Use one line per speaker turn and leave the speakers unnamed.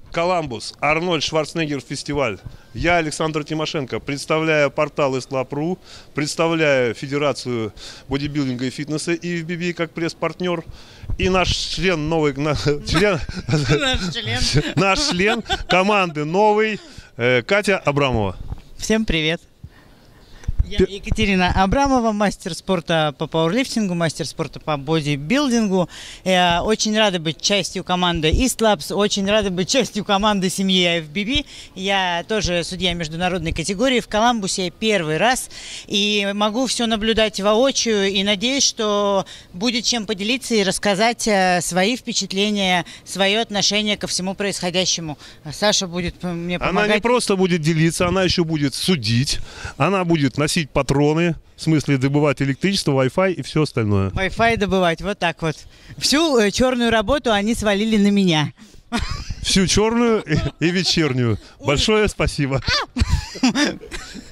Коламбус, Арнольд Шварценеггер фестиваль. Я, Александр Тимошенко, представляю портал ислап.ру, представляю Федерацию бодибилдинга и фитнеса ИФББ как пресс-партнер. И наш член наш член команды новый, Катя Абрамова.
Всем привет. Я Екатерина Абрамова, мастер спорта по пауэрлифтингу, мастер спорта по бодибилдингу. Я очень рада быть частью команды Eastlabs, очень рада быть частью команды семьи IFBB. Я тоже судья международной категории в Коламбусе первый раз. И могу все наблюдать воочию и надеюсь, что будет чем поделиться и рассказать свои впечатления, свое отношение ко всему происходящему. Саша будет мне помогать.
Она не просто будет делиться, она еще будет судить, она будет носить патроны, в смысле добывать электричество, Wi-Fi и все остальное.
Wi-Fi добывать, вот так вот. Всю черную работу они свалили на меня.
Всю черную и вечернюю. Большое спасибо.